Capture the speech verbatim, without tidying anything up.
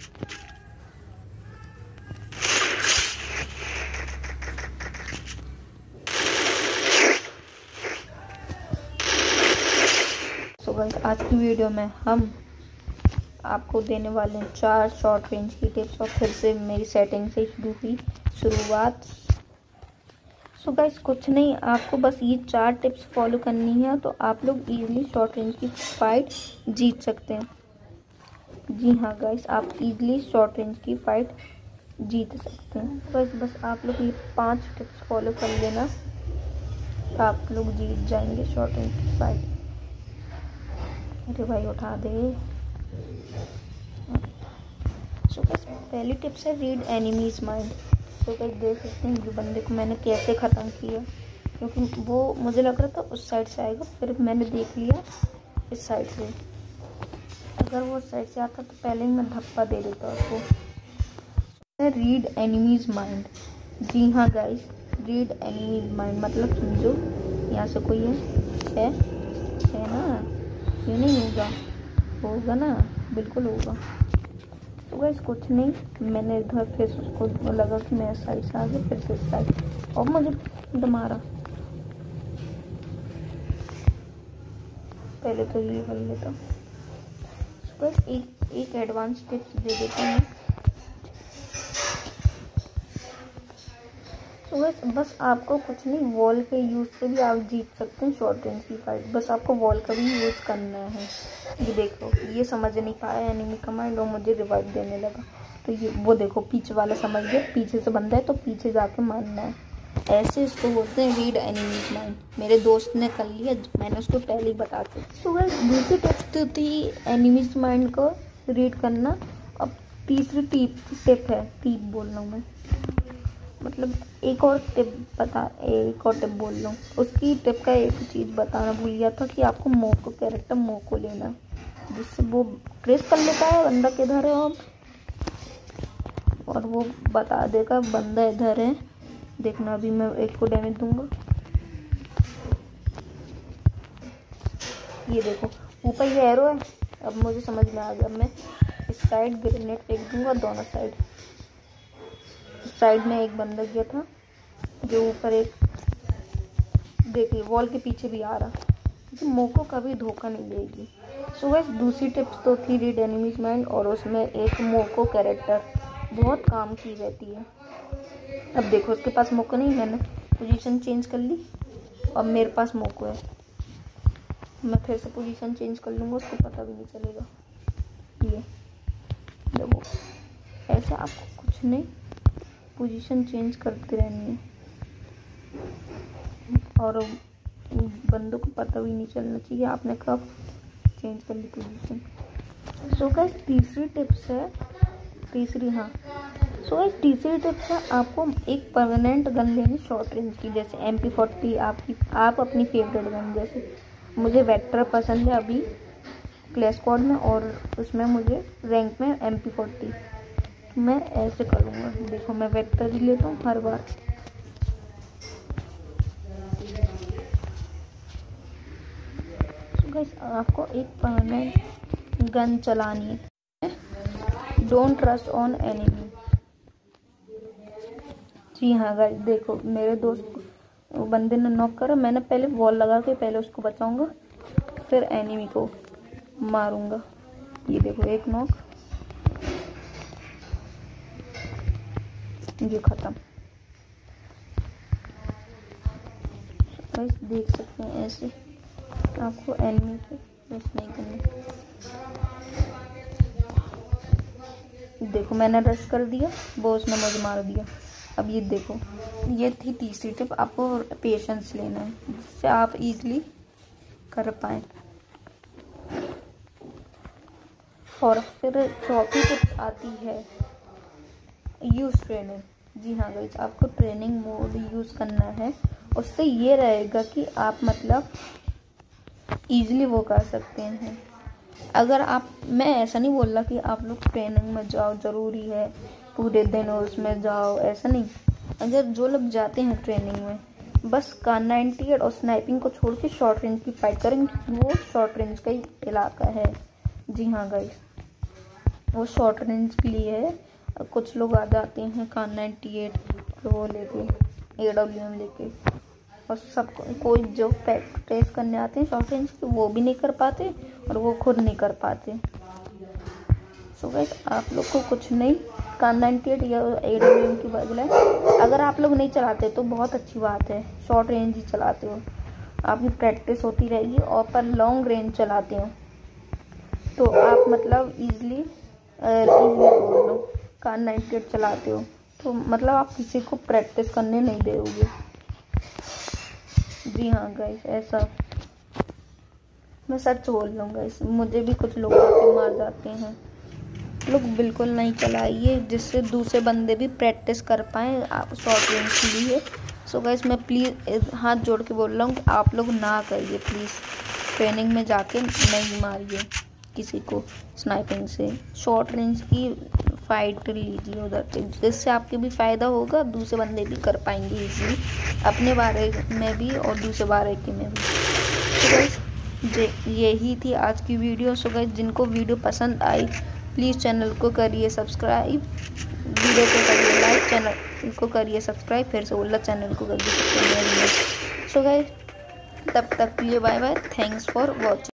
So guys, आज की video में हम आपको देने वाले हैं चार शॉर्ट रेंज की टिप्स। और फिर से मेरी सेटिंग से शुरू हुई शुरुआत। सो गाइस, कुछ नहीं, आपको बस ये चार टिप्स फॉलो करनी है तो आप लोग इजीली शॉर्ट रेंज की फाइट जीत सकते हैं। जी हाँ गाइस, आप इजीली शॉर्ट रेंज की फाइट जीत सकते हैं। बस बस आप लोग ये पांच टिप्स फॉलो कर लेना, आप लोग जीत जाएंगे शॉर्ट रेंज की फाइट। अरे भाई उठा दे। सो गाइस, पहली टिप्स है रीड एनिमीज माइंड। तो गाइस देख सकते हैं जो बंदे को मैंने कैसे ख़त्म किया, क्योंकि वो मुझे लग रहा था उस साइड से आएगा, फिर मैंने देख लिया इस साइड से। अगर वो उस साइड से आता तो पहले ही मैं धप्पा दे देता उसको। Read enemies mind. जी हाँ गाइस, रीड एनिमीज माइंड मतलब समझो यहाँ से कोई है है, है ना, ये नहीं होगा, होगा ना, बिल्कुल होगा। तो गाइस कुछ नहीं, मैंने इधर फिर उसको लगा कि मैं इस साइड से आ गया, फिर से इस साइड, और मुझे मारा। पहले तो ये कर लेता। तो गाइस एक एक एडवांस टिप्स दे देता हूँ। तो गाइस बस आपको कुछ नहीं, वॉल के यूज़ से भी आप जीत सकते हैं शॉर्ट रेंज की फाइट। बस आपको वॉल का भी यूज़ करना है। ये देखो, ये समझ नहीं पाया एनिमी का माइंड और मुझे रिवाइव देने लगा। तो ये वो देखो, पीछे वाला समझ गया, पीछे से बंदा है तो पीछे जाके मारना है। ऐसे इसको बोलते हैं रीड एनिमीज माइंड। मेरे दोस्त ने कर लिया, मैंने उसको पहले ही बता दी। तो गाइस दूसरी टिप तो थी एनिमीज माइंड को रीड करना। अब तीसरी टिप टिप है, टिप बोल रहा हूँ मैं, मतलब एक और टिप बता एक और टिप बोल रहा हूँ। उसकी टिप का एक चीज़ बताना भूल गया था कि आपको मोको कैरेक्टर मोको लेना, जिससे वो ट्रेस कर लेता है बंदा किधर है, और और वो बता देगा बंदा इधर है। देखना, अभी मैं एक को डैमेज दूंगा। ये देखो ऊपर ये एरो है। अब मुझे समझ में आ गया, मैं इस साइड ग्रेनेड फेंक दूंगा, दोनों साइड। साइड में एक बंदा गया था जो ऊपर, एक देखिए वॉल के पीछे भी आ रहा, क्योंकि मोको कभी धोखा नहीं देगी। सो गाइस दूसरी टिप्स तो थी रीड एनिमीज माइंड, और उसमें एक मोको कैरेक्टर बहुत काम की रहती है। अब देखो उसके पास मोको नहीं, मैंने पोजीशन चेंज कर ली, अब मेरे पास मोको है। मैं फिर से पोजीशन चेंज कर लूँगा, उसको पता भी नहीं चलेगा। ये देखो, ऐसे आपको कुछ नहीं, पोजीशन चेंज करते रहनी है और बंदों को पता भी नहीं चलना चाहिए आपने कब चेंज कर ली पोजीशन। सो गाइस तीसरी टिप्स है, तीसरी हाँ सो गाइस तीसरी टिप्स है आपको एक परमानेंट गन लेनी शॉर्ट रेंज की, जैसे एम पी फोर्टी। आपकी आप अपनी फेवरेट गन, जैसे मुझे वेक्टर पसंद है अभी क्लैश स्क्वाड में, और उसमें मुझे रैंक में एम पी फोर्टी। मैं ऐसे करूँगा, देखो मैं वेक्टर ही लेता हूँ हर बार। तो गाइस आपको एक परमानेंट गन चलानी है, डोंट ट्रस्ट ऑन एनिमी। जी हाँ गाइस, देखो मेरे दोस्त को बंदे ने नॉक करा, मैंने पहले वॉल लगा के पहले उसको बचाऊंगा, फिर एनिमी को मारूंगा। ये देखो एक नॉक, ये खत्म। गाइस देख सकते हैं ऐसे आपको एनिमी पे प्रेस नहीं करना। देखो मैंने रश कर दिया, वो उसने मुझे मार दिया। अब ये देखो, ये थी तीसरी टिप, आपको पेशेंस लेना है जिससे आप इजीली कर पाए। और फिर चौथी टिप आती है यूज ट्रेनिंग। जी हाँ गाइस, आपको ट्रेनिंग मोड यूज़ करना है, उससे ये रहेगा कि आप मतलब इजीली वो कर सकते हैं। अगर आप, मैं ऐसा नहीं बोल रहा कि आप लोग ट्रेनिंग में जाओ, ज़रूरी है पूरे दिन उसमें जाओ, ऐसा नहीं। अगर जो लोग जाते हैं ट्रेनिंग में, बस का नाइन्टी एट और स्नाइपिंग को छोड़ के शॉर्ट रेंज की फाइट करेंगे, वो शॉर्ट रेंज का ही इलाका है। जी हाँ गाइस, वो शॉर्ट रेंज के लिए है। कुछ लोग आ जाते हैं कान नाइन्टी एट और वो लेके ए डब्ल्यू एम लेके, और सब कोई जो प्रैक्टिस करने आते हैं शॉर्ट रेंज की वो भी नहीं कर पाते और वो खुद नहीं कर पाते। सो गाइस आप लोग को कुछ नहीं, कान नाइन्टी एट या ए डब्ल्यू एम की बजाय अगर आप लोग नहीं चलाते तो बहुत अच्छी बात है, शॉर्ट रेंज ही चलाते हो, आपकी प्रैक्टिस होती रहेगी। और पर लॉन्ग रेंज चलाते हो तो आप मतलब इजीली इजीली बोल लो, कान नाइन्टी एट चलाते हो तो मतलब आप किसी को प्रैक्टिस करने नहीं दोगे। जी हाँ गाइस, ऐसा मैं सच बोल रहा हूँ गाइस, मुझे भी कुछ लोग आके मार जाते हैं। लोग बिल्कुल नहीं चलाइए, जिससे दूसरे बंदे भी प्रैक्टिस कर पाएँ आप शॉर्ट रेंज के लिए। सो गाइस मैं प्लीज़ हाथ जोड़ के बोल रहा हूँ कि आप लोग ना करिए प्लीज़, ट्रेनिंग में जाके नहीं मारिए किसी को स्नाइपिंग से। शॉर्ट रेंज की फाइट लीजिए उधर पे, जिससे आपके भी फ़ायदा होगा, दूसरे बंदे भी कर पाएंगे इजीली, अपने बारे में भी और दूसरे बारे के में भी। तो गाइस यही थी आज की वीडियो। सो गाइस जिनको वीडियो पसंद आई प्लीज़ चैनल को करिए सब्सक्राइब, वीडियो को करिए लाइक, चैनल को करिए सब्सक्राइब, फिर से बोला चैनल को करिए सब्सक्राइब। सो गाइस तब तक के लिए bye bye, thanks for watching.